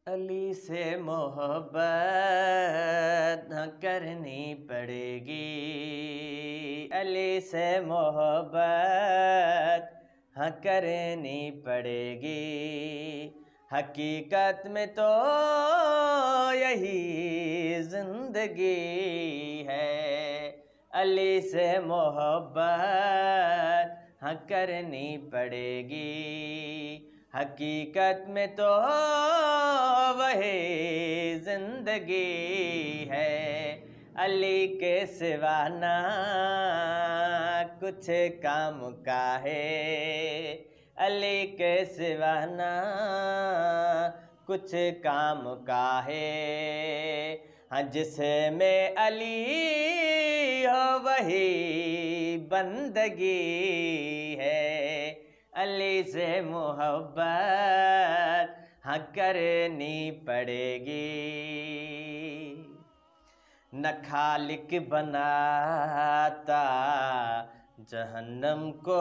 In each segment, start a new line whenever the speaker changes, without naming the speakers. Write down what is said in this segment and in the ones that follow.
علی سے محبت نہ کرنی پڑے گی، علی سے محبت ہاں کرنی پڑے گی، حقیقت میں تو یہی زندگی ہے، علی سے محبت ہاں کرنی پڑے گی، حقیقت میں تو وہی زندگی ہے، علی کے سوا نہ کچھ کام کا ہے، علی کے سوا نہ کچھ کام کا ہے، ہاں جس میں علی ہو وہی بندگی ہے، علی سے محبت ہاں کرنی پڑے گی، نہ خالق بناتا جہنم کو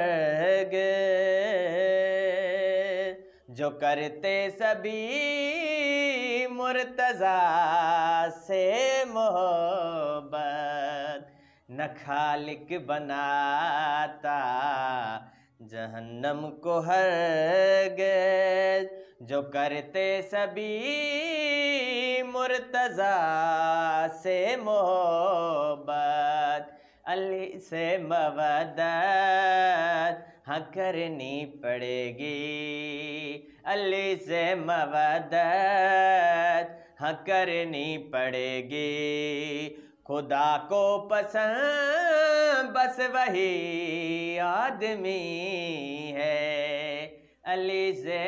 ہرگز، جو کرتے سبھی مرتضیٰ سے محبت، نہ خالق بناتا جہنم کو ہرگز، جو کرتے سبھی مرتضیٰ سے محبت، علی سے مودت ہاں کرنی پڑے گی، علی سے مودت ہاں کرنی پڑے گی، خدا کو پسند بس وہی آدمی ہے، علی سے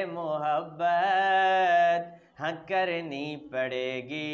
محبت ہاں کرنی پڑے گی،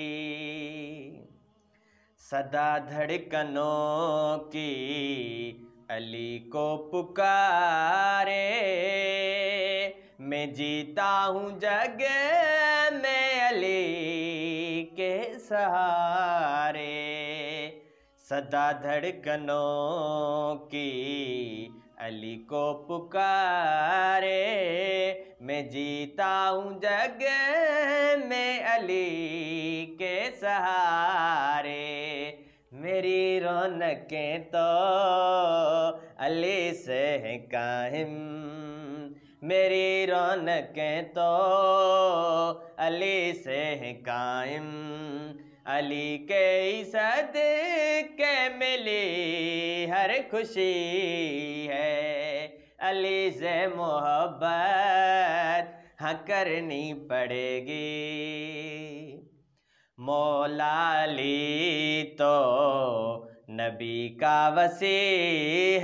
صدا دھڑکنوں کی علی کو پکارے، میں جیتا ہوں جگ میں علی کے سہارے، صدا دھڑکنوں کی علی کو پکارے، میں جیتا ہوں جگ میں علی کے سہارے، میری رونقیں تو علی سے ہیں قائم، میری رونقیں تو علی سے ہیں قائم، علی کے صدقے ملی ہر خوشی ہے، علی سے محبت ہاں کرنی پڑے گی، مولا علی تو نبی کا وصی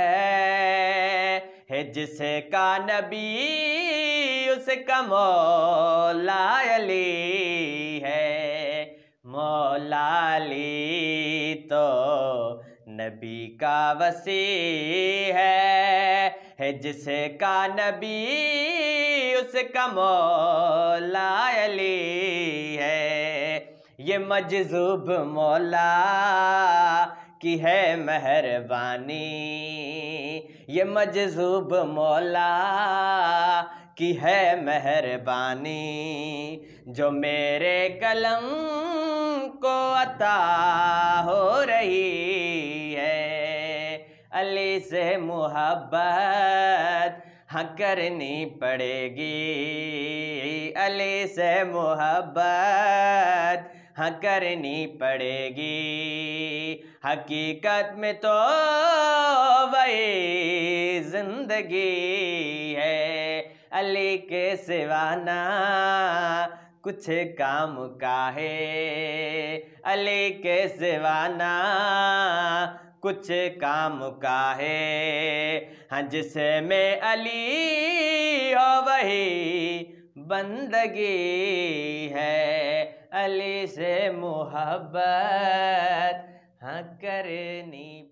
ہے جس کا نبی اس کا مولا علی ہے، مولا علی تو نبی کا وصی ہے جس کا نبی اس کا مولا علی ہے، یہ مجذوب مولا کی ہے مہربانی، یہ مجذوب مولا کی ہے مہربانی، جو میرے قلم کو عطا ہو رہی ہے، علی سے محبت ہاں کرنی پڑے گی، علی سے محبت ہاں کرنی پڑے گی، حقیقت میں تو وہی زندگی ہے، علی کے سوا نہ کچھ کام کا ہے، علی کے سوا نہ کچھ کام کا ہے، ہاں جس میں علی ہو وہی بندگی ہے، علی سے محبت ہاں کرنی